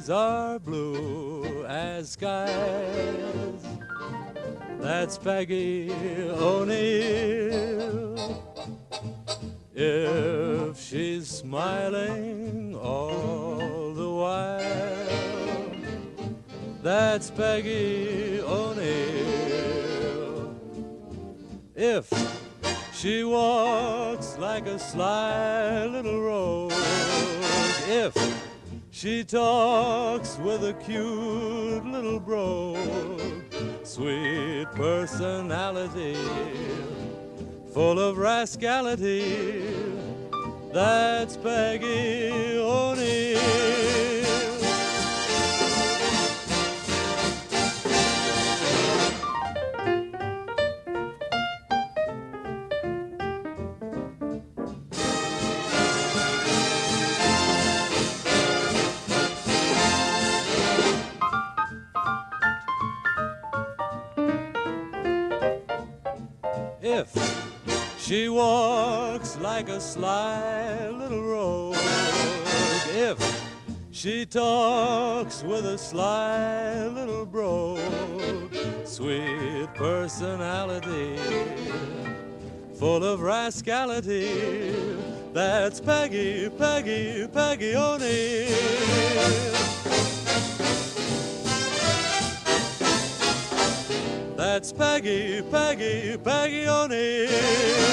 eyes are blue as skies. That's Peggy O'Neill. If she's smiling all the while, that's Peggy O'Neill. If she walks like a sly little rose, if she talks with a cute little brogue, sweet personality, full of rascality, that's Peggy O'Neill. If she walks like a sly little rogue, if she talks with a sly little brogue, sweet personality, full of rascality, that's Peggy, Peggy, Peggy O'Neill. That's Peggy, Peggy, Peggy O'Neill.